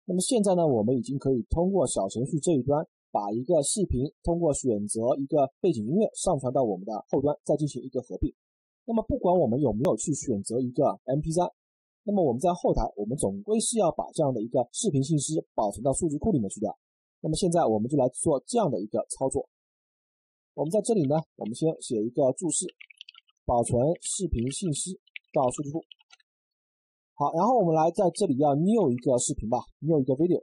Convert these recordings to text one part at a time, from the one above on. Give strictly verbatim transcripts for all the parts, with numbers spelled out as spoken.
那么现在呢，我们已经可以通过小程序这一端，把一个视频通过选择一个背景音乐上传到我们的后端，再进行一个合并。那么不管我们有没有去选择一个 M P 三， 那么我们在后台我们总归是要把这样的一个视频信息保存到数据库里面去的。那么现在我们就来做这样的一个操作。我们在这里呢，我们先写一个注释，保存视频信息到数据库。好，然后我们来在这里要 new 一个视频吧 ，new 一个 video。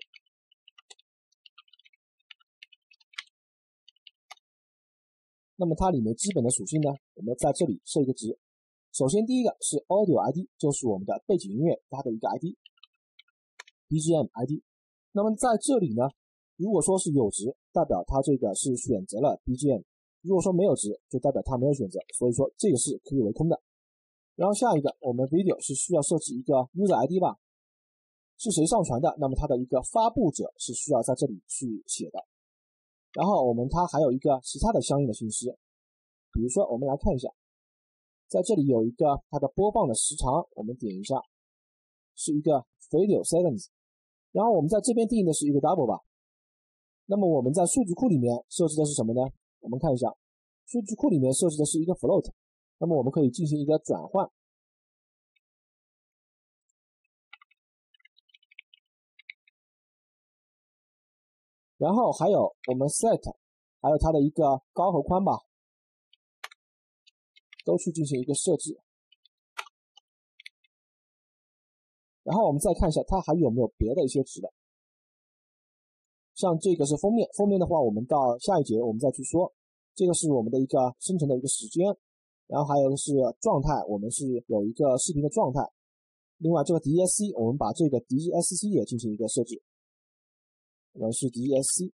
那么它里面基本的属性呢，我们在这里设一个值。首先第一个是 audio I D， 就是我们的背景音乐它的一个 I D，B G M I D。那么在这里呢，如果说是有值，代表它这个是选择了 B G M， 如果说没有值，就代表它没有选择，所以说这个是可以为空的。然后下一个，我们 video 是需要设置一个 user I D 吧，是谁上传的，那么它的一个发布者是需要在这里去写的。然后我们它还有一个其他的相应的信息，比如说我们来看一下，在这里有一个它的播放的时长，我们点一下，是一个 video seconds， 然后我们在这边定义的是一个 double 吧。那么我们在数据库里面设置的是什么呢？我们看一下，数据库里面设置的是一个 float， 那么我们可以进行一个转换。然后还有我们 set， 还有它的一个高和宽吧，都去进行一个设置。然后我们再看一下它还有没有别的一些值的，像这个是封面，封面的话我们到下一节我们再去说。这个是我们的一个生成的一个时间，然后还有是状态，我们是有一个视频的状态。另外这个 D S C 我们把这个 D S C 也进行一个设置，我们是 D S C。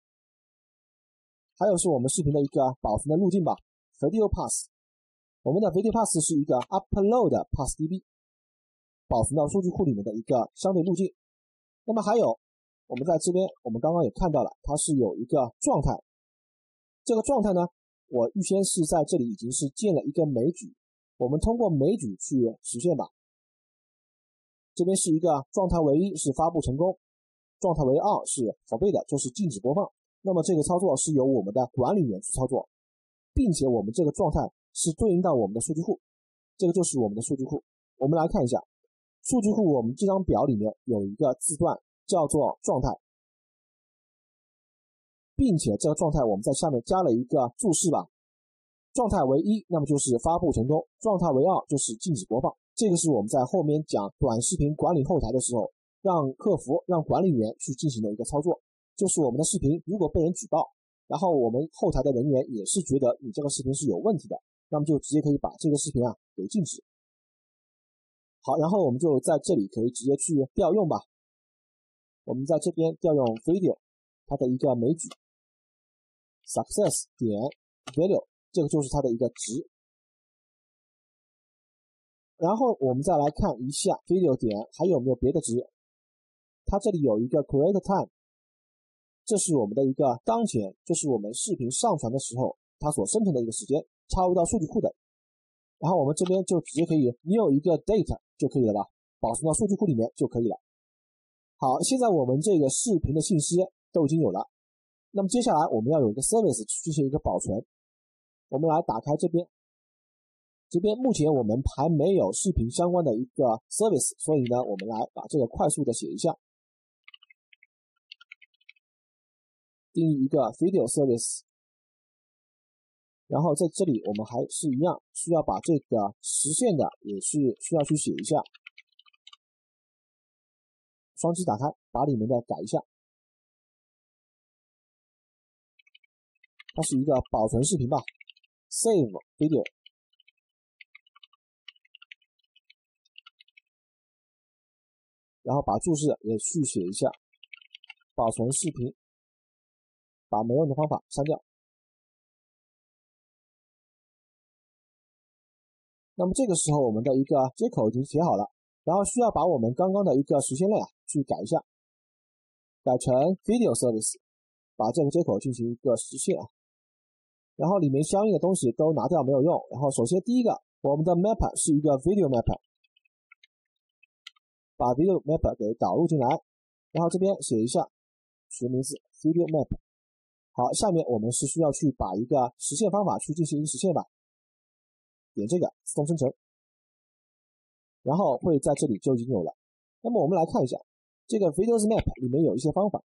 还有是我们视频的一个保存的路径吧， video path， 我们的 video path 是一个 upload path D B， 保存到数据库里面的一个相对路径。那么还有我们在这边我们刚刚也看到了，它是有一个状态，这个状态呢，我预先是在这里已经是建了一个枚举，我们通过枚举去实现吧。这边是一个状态为一是发布成功，状态为二是 forbid， 就是禁止播放。那么这个操作是由我们的管理员去操作，并且我们这个状态是对应到我们的数据库，这个就是我们的数据库。我们来看一下数据库，我们这张表里面有一个字段叫做状态，并且这个状态我们在下面加了一个注释吧，状态为一，那么就是发布成功，状态为二就是禁止播放。这个是我们在后面讲短视频管理后台的时候，让客服让管理员去进行的一个操作，就是我们的视频如果被人举报，然后我们后台的人员也是觉得你这个视频是有问题的，那么就直接可以把这个视频啊给禁止。好，然后我们就在这里可以直接去调用吧，我们在这边调用 video 它的一个枚举 success 点 value， 这个就是它的一个值。然后我们再来看一下 video 点还有没有别的值，它这里有一个 create time， 这是我们的一个当前，就是我们视频上传的时候它所生成的一个时间，插入到数据库的。然后我们这边就直接可以你有一个 date 就可以了吧，保存到数据库里面就可以了。好，现在我们这个视频的信息都已经有了，那么接下来我们要有一个 service 去进行一个保存。我们来打开这边，这边目前我们还没有视频相关的一个 service， 所以呢我们来把这个快速的写一下，定义一个 video service， 然后在这里我们还是一样需要把这个实现的也是需要去写一下，双击打开，把里面的改一下，它是一个保存视频吧， save video， 然后把注释也去写一下，保存视频，把没用的方法删掉。那么这个时候我们的一个接口已经写好了，然后需要把我们刚刚的一个实现类啊去改一下，改成 video service， 把这个接口进行一个实现啊。然后里面相应的东西都拿掉没有用，然后首先第一个我们的 map 是一个 video map， 把 video map 给导入进来， 然后这边写一下学名字 video map。 好，下面我们是需要去把一个实现方法去进行一个实现吧，点这个自动生成，然后会在这里就已经有了。那么我们来看一下这个 videos map 里面有一些方法，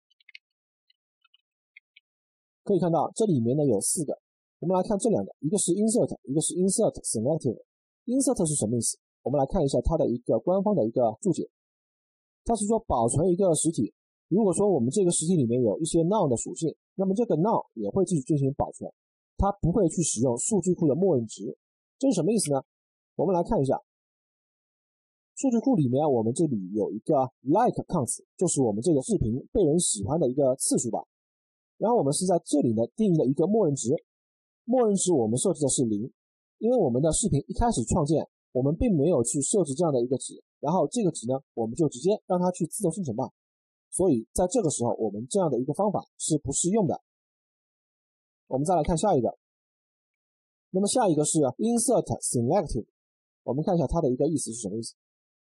可以看到这里面呢有四个，我们来看这两个，一个是 insert， 一个是 insert selective。insert 是什么意思？我们来看一下它的一个官方的一个注解，它是说保存一个实体，如果说我们这个实体里面有一些 noun 的属性，那么这个 noun 也会继续进行保存，它不会去使用数据库的默认值。这是什么意思呢？我们来看一下数据库里面，我们这里有一个 like counts， 就是我们这个视频被人喜欢的一个次数吧。然后我们是在这里呢定义了一个默认值，默认值我们设置的是零，因为我们的视频一开始创建我们并没有去设置这样的一个值，然后这个值呢我们就直接让它去自动生成吧，所以在这个时候我们这样的一个方法是不适用的。我们再来看下一个，那么下一个是 insert selective， 我们看一下它的一个意思是什么意思。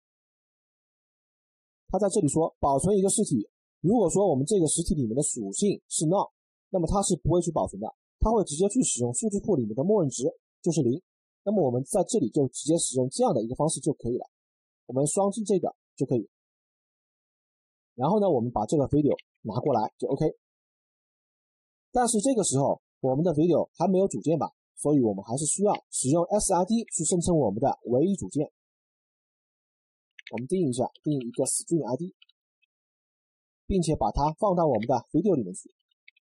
它在这里说保存一个实体，如果说我们这个实体里面的属性是 null， 那么它是不会去保存的，它会直接去使用数据库里面的默认值就是零，那么我们在这里就直接使用这样的一个方式就可以了，我们双击这个就可以，然后呢我们把这个 video 拿过来就 OK。 但是这个时候我们的 video 还没有组件吧，所以我们还是需要使用 S I D 去生成我们的唯一组件。我们定义一下，定义一个 string I D， 并且把它放到我们的 video 里面去。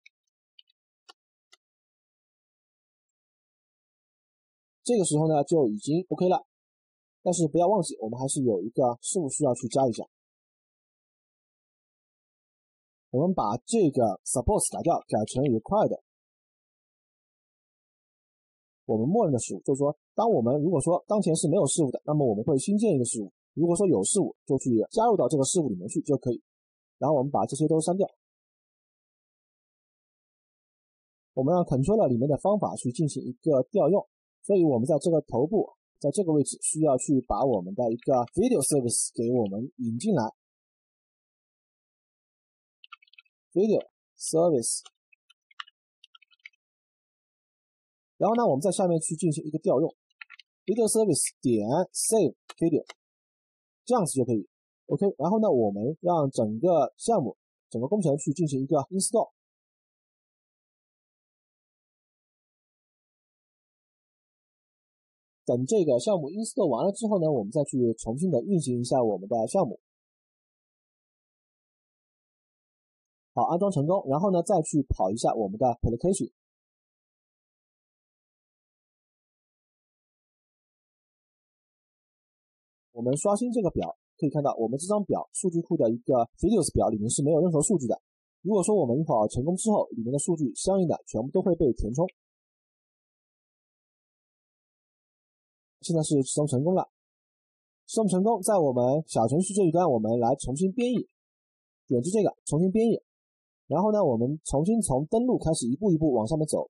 这个时候呢就已经 OK 了，但是不要忘记我们还是有一个事务需要去加一下。我们把这个 suppose 改掉，改成 required。我们默认的事务就是说，当我们如果说当前是没有事务的，那么我们会新建一个事务，如果说有事务就去加入到这个事务里面去就可以。然后我们把这些都删掉，我们让 controller 里面的方法去进行一个调用，所以我们在这个头部，在这个位置需要去把我们的一个 video service 给我们引进来。 video service， 然后呢我们在下面去进行一个调用 video service 点 save video， 这样子就可以 OK。 然后呢我们让整个项目整个工程去进行一个 install， 等这个项目 install 完了之后呢，我们再去重新的运行一下我们的项目。好，安装成功，然后呢再去跑一下我们的 application。我们刷新这个表，可以看到我们这张表数据库的一个 videos 表里面是没有任何数据的。如果说我们一会儿成功之后，里面的数据相应的全部都会被填充。现在是启动成功了，启动成功，在我们小程序这一端，我们来重新编译，点击这个重新编译，然后呢，我们重新从登录开始一步一步往上面走，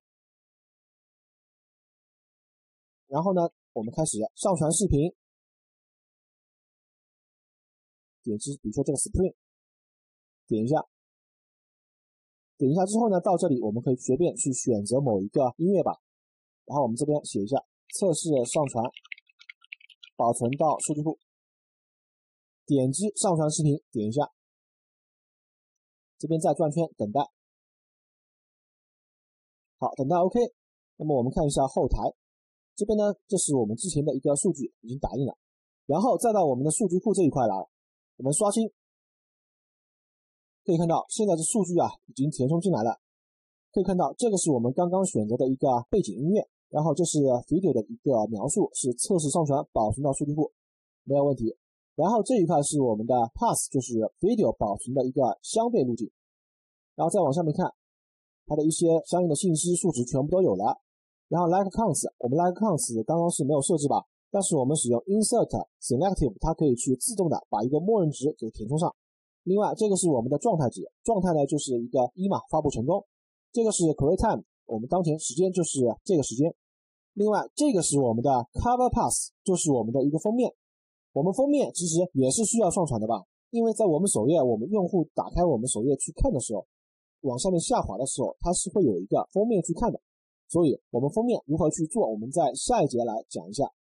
然后呢，我们开始上传视频，点击比如说这个 Spring， 点一下，点一下之后呢，到这里我们可以随便去选择某一个音乐吧，然后我们这边写一下测试上传，保存到数据库，点击上传视频，点一下，这边再转圈等待。好，等待 OK。那么我们看一下后台，这边呢，这是我们之前的一个数据已经打印了，然后再到我们的数据库这一块来，我们刷新，可以看到现在这数据啊已经填充进来了。可以看到这个是我们刚刚选择的一个背景音乐，然后这是 video 的一个描述，是测试上传保存到数据库，没有问题。然后这一块是我们的 path， 就是 video 保存的一个相对路径。然后再往上面看，它的一些相应的信息数值全部都有了。然后 like counts， 我们 like counts 刚刚是没有设置吧，但是我们使用 insert selective， 它可以去自动的把一个默认值给填充上。另外这个是我们的状态值，状态呢就是一个一嘛，发布成功。这个是 create time， 我们当前时间就是这个时间。另外这个是我们的 cover path， 就是我们的一个封面，我们封面其实也是需要上传的吧， 因为在我们首页，我们用户打开我们首页去看的时候，往下面下滑的时候，它是会有一个封面去看的，所以我们封面如何去做，我们在下一节来讲一下。